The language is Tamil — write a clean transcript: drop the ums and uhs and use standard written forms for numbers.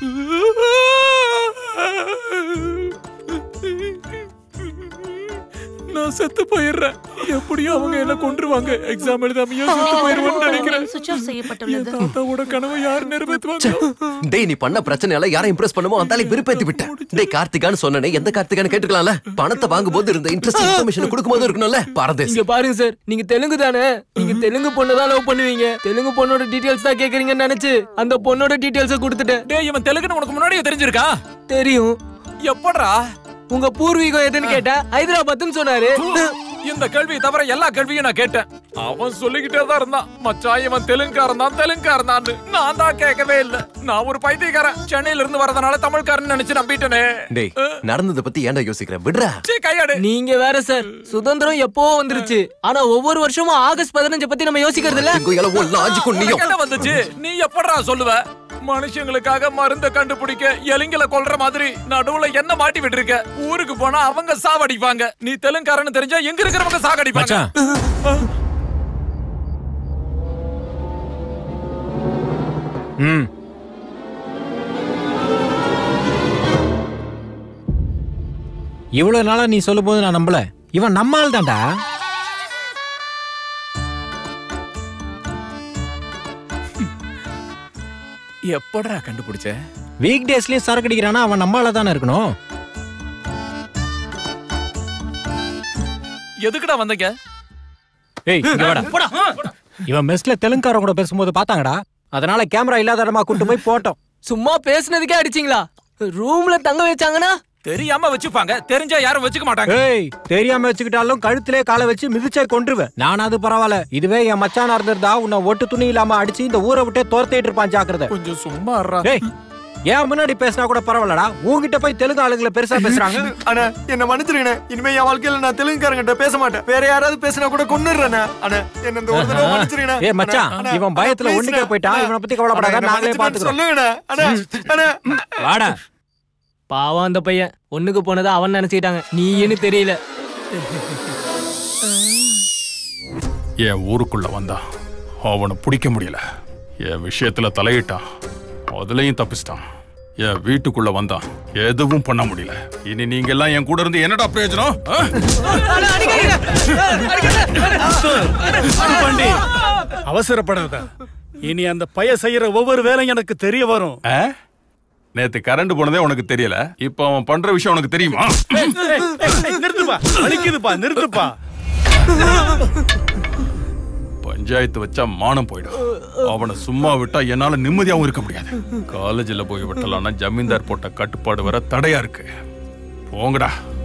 நான் செத்து போயிடுறேன். எப்படியும் அவங்க என்ன கொன்றுவாங்க. எக்ஸாம் எழுதாமையா செத்து போயிடுவேன்னு நினைக்கிறேன். சுவிட்ச் ஆஃப் செய்யப்பட்டுள்ளது. தாத்தாவோட கனவை யார் நிறைவேற்றுவாங்க? டேய், நீ பண்ண பிரச்சனையால யாரை இம்ப்ரெஸ் பண்ணுமோ அந்த விருப்பேத்தி விட்ட. டேய், கார்த்திகான்னு சொன்னனே, எந்த கார்த்திகான்னு கேட்டுக்கலாம்ல. பணத்தை வாங்கும்போது இருந்த இன்ட்ரெஸ்ட் இன்ஃபர்மேஷன் கொடுக்கும்போது இருக்கணும்ல. பாரதேஷ், இங்க பாருங்க சார், நீங்க தெலுங்கு தானே? நீங்க தெலுங்கு பொண்ணு தான் லவ் பண்ணுவீங்க. தெலுங்கு பொண்ணோட டீடைல்ஸ் தான் கேக்குறீங்கன்னு நினைச்சு அந்த பொண்ணோட டீடைல்ஸ கொடுத்துட்டேன். டேய், இவன் தெலுங்குன்னு உனக்கு முன்னாடியே தெரிஞ்சிருக்கா? தெரியும். எப்படா? உங்க பூர்வீகம் எதுன்னு கேட்டா ஹைதராபாத்னு சொன்னாரு. இந்த கேள்வியை தவிர எல்லா கேள்வியும் நான் கேட்டேன். அவன் சொல்லிக்கிட்டே தான் இருந்தான், மச்சான் இவன் தெலுங்காரன் தான். நான் தான் கேட்கவே இல்ல. நான் ஒரு பைத்தியக்காரன். சென்னையில இருந்து வரதுனால தமிழ்காரன் நினைச்சு நம்பிட்டேனே. டேய், நடந்தத பத்தி ஏன்டா யோசிக்கிறேன்? விடுறா. கையாடு. நீங்க வேற சார், சுதந்திரம் எப்போ வந்துருச்சு. ஆனா ஒவ்வொரு வருஷமும் ஆகஸ்ட் 15 பத்தி நம்ம யோசிக்கிறது இல்ல. என்ன வந்துச்சு? நீ எப்படா சொல்லுவ? மனுஷங்களுக்காக மருந்த கண்டுபிடிக்க எலிங்களை கொல்ற மாதிரி நடுவுல என்ன மாட்டி விட்டுருக்க. ஊருக்கு போனா அவங்க சாவடிப்பாங்க. நீ தெலுங்காரன்னு தெரிஞ்சா எங்க இருக்கிறவங்க சாகடிப்பாங்க. இவ்வளவு நாளா நீ சொல்லும் போது நான் நம்பல. இவன் நம்மால் தான்டா. எப்படா கண்டுபிடிச்ச? வீக் டேஸ்லயே சரக்கு அடிக்கிறானா அவன் நம்மால தானே இருக்கணும். எதுக்குடா வந்தீங்க? ஏய், இங்க வாடா. இவன் மெஸ்ல தெலுங்காரன் கூட பேசும்போது பாத்தாங்கடா. அதனால கேமரா இல்லாத இடமா கூட்டு போய் போட்டோம். சும்மா பேசுனதுக்கே அடிச்சிங்களா? ரூம்ல தங்க வச்சாங்கன்னா தெரியாம வச்சுப்பாங்க. தெரிஞ்சா யாரும் வச்சுக்க மாட்டாங்க. ஏய், தெரியாம வச்சுக்கிட்டாலும் கழுத்திலே காலை வச்சு மிதிச்சே கொன்றுவேன். நானாவது பரவாயில்ல. இதுவே என் மச்சானா இருந்திருந்தா உன்னை ஒட்டு துணி இல்லாம அடிச்சு இந்த ஊரை விட்டே துரத்திட்டு இருப்பான். ஜாக்கிரதை. கொஞ்சம் சும்மா இருடா. ஏய், ஏன் முன்னாடி பேசினா கூட பரவாயில்லடா. உன்கிட்ட போய் தெலுங்கு ஆளுங்களை பெருசா பேசுறாங்க. அண்ணா, என்ன மன்னிச்சிருங்க. இனிமே என் வாழ்க்கையில நான் தெலுங்குக்காரங்கிட்ட பேச மாட்டேன். வேற யாராவது பேசினா கூட கொன்னுறேன். அண்ணா, என்ன இந்த ஒரு தடவை மன்னிச்சிருங்க. ஏய் மச்சான், இவன் பயத்துல ஒண்ணுக்கே போயிட்டான். இவனை பத்தி கவலைப்படாத, நாங்களே பாத்துக்கிறோம். சொல்லுங்கண்ணா. அண்ணா, அண்ணா, வாடா. பாவம் அந்த பையன். ஒண்ணுக்கு போனதை அவன் நினைச்சுக்கிட்டாங்க, நீன்னு தெரியல. என் ஊருக்குள்ள வந்தான். அவனை பிடிக்க முடியல. என் விஷயத்துல தலையிட்டான். அதுலயும் தப்பிச்சிட்டான். என் வீட்டுக்குள்ள வந்தான். எதுவும் பண்ண முடியல. இனி நீங்க எல்லாம் என் கூட இருந்து என்னடா பிரயோஜனம்? அவசரப்படாத. இனி அந்த பைய செய்யற ஒவ்வொரு வேலையும் எனக்கு தெரிய வரும். நேத்து கரண்ட் போனதே உனக்கு தெரியல. இப்ப அவன் பண்ற விஷயம் உனக்கு தெரியுமா? நிறுத்துப்பா, அழிக்குதுப்பா, நிறுத்துப்பா. பஞ்சாயத்து வச்சா மானம் போயிடும். அவனை சும்மா விட்டா என்னால நிம்மதியாவும் இருக்க முடியாது. காலேஜில் போய் விட்டலாம்னா ஜமீன்தார் போட்ட கட்டுப்பாடு வர தடையா இருக்கு. போங்கடா.